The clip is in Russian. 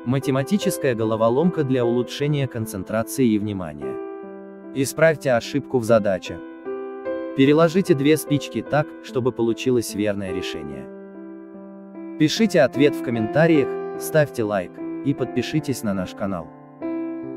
Математическая головоломка для улучшения концентрации и внимания. Исправьте ошибку в задаче. Переложите две спички так, чтобы получилось верное решение. Пишите ответ в комментариях, ставьте лайк и подпишитесь на наш канал.